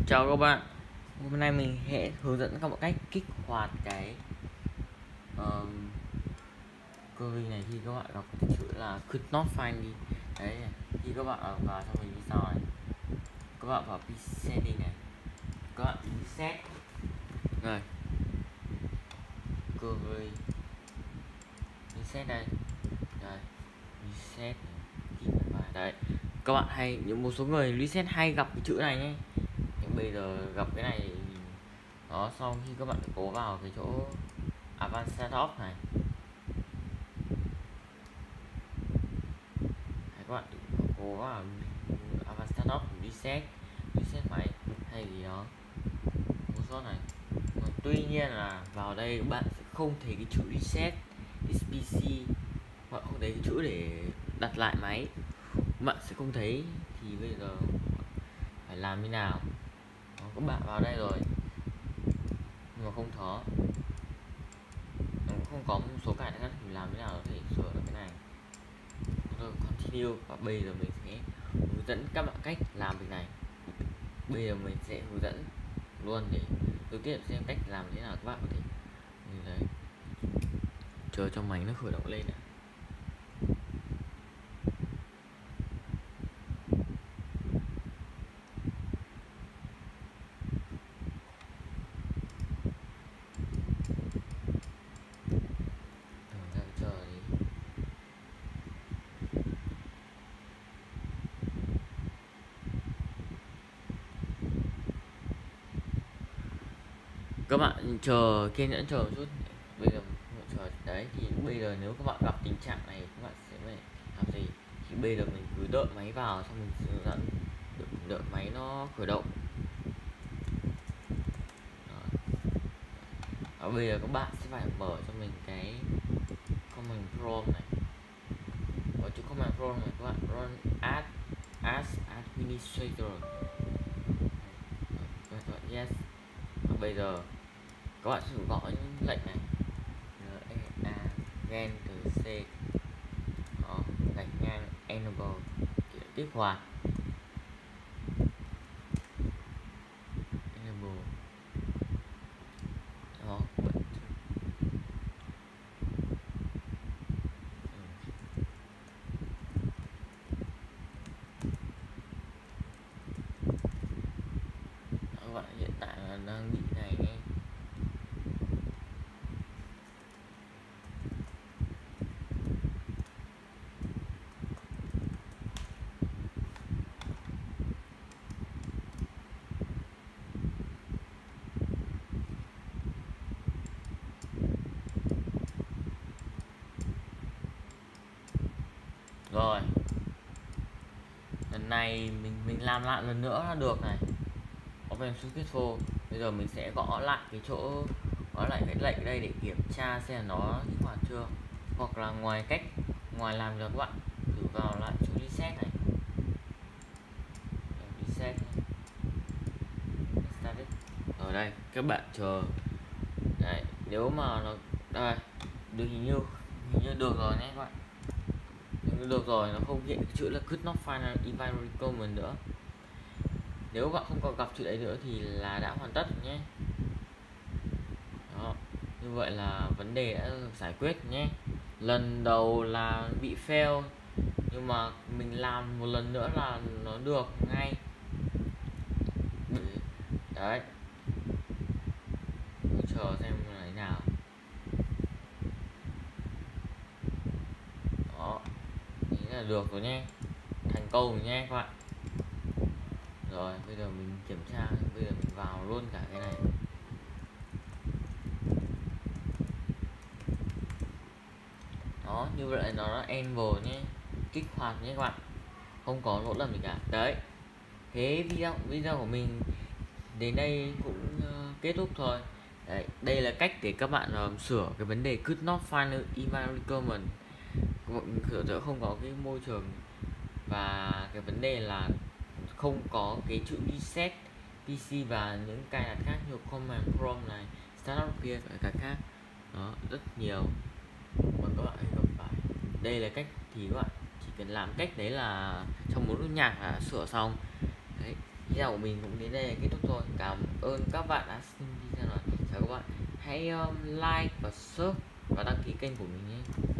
Chào các bạn, hôm nay mình sẽ hướng dẫn các bạn cách kích hoạt cái cơ vi này khi các bạn gặp cái chữ là could not find đi. Đấy, khi các bạn vào trong mình như sau này, các bạn vào setting này, các bạn reset rồi cơ vi reset đây, đây reset đấy. Các bạn hay những một số người reset hay gặp cái chữ này nhé. Nhưng bây giờ gặp cái này đó, sau khi các bạn cố vào cái chỗ Advanced Setup này, các bạn cố vào Advanced Setup, reset máy hay gì đó một số này. Tuy nhiên là vào đây các bạn sẽ không thấy cái chữ reset this PC, hoặc không thấy cái chữ để đặt lại máy, bạn sẽ không thấy. Thì bây giờ phải làm như nào đó, các bạn vào đây rồi nhưng mà không có, nó cũng không có một số cài đặt khác, thì làm thế nào có thể sửa được cái này. Rồi continue, và bây giờ mình sẽ hướng dẫn các bạn cách làm việc này. Bây giờ mình sẽ hướng dẫn luôn để đầu tiên xem cách làm thế nào các bạn có thể đấy, chờ cho máy nó khởi động lên này. Chờ đi. Các bạn chờ kiên nhẫn chờ một chút. Bây giờ chờ đấy, thì bây giờ nếu các bạn gặp tình trạng này các bạn sẽ phải làm gì? Thì bây giờ mình cứ đợi máy vào, xong mình hướng dẫn đợi máy nó khởi động. Và bây giờ các bạn sẽ phải mở cho mình cái Command Prompt này. Ở chỗ Command Prompt này các bạn run as administrator. Yes. Và bây giờ các bạn sử gõ những lệnh này gen từ C đó, gạch ngang enable kích hoạt enable đó. Các bạn hiện tại là đang bị này nghe. Rồi lần này mình làm lại lần nữa là được này. Open Successful. Bây giờ mình sẽ gõ lại cái chỗ, gõ lại cái lệnh đây để kiểm tra xem là nó kích hoạt chưa. Hoặc là ngoài làm được các bạn thử vào lại chỗ reset này, reset ở đây các bạn chờ đấy. Nếu mà nó đây được, hình như được rồi nhé các bạn, được rồi, nó không hiện chữ là could not find environment nữa. Nếu bạn không còn gặp chữ đấy nữa thì là đã hoàn tất nhé. Đó, như vậy là vấn đề đã được giải quyết nhé. Lần đầu là bị fail, nhưng mà mình làm một lần nữa là nó được ngay đấy. Chờ xem là thế nào. Đó, thế là được rồi nhé, thành công rồi nhé các bạn. Rồi bây giờ mình kiểm tra, bây giờ mình vào luôn cả cái này. Đó, như vậy nó là enable nhé, kích hoạt nhé các bạn, không có lỗi lầm gì cả. Đấy, thế video của mình đến đây cũng kết thúc thôi. Đấy, đây là cách để các bạn sửa cái vấn đề could not find email requirement, sửa không có cái môi trường, và cái vấn đề là không có cái chữ reset PC và những cài đặt khác như command prompt này, startup kia và cả khác đó, rất nhiều mà các bạn hay gặp phải. Đây là cách thì các bạn chỉ cần làm cách đấy là trong một nốt nhạc là sửa xong đấy. video của mình cũng đến đây là kết thúc thôi. Cảm ơn các bạn đã xem video này. Chào các bạn, hãy like và sub và đăng ký kênh của mình nhé.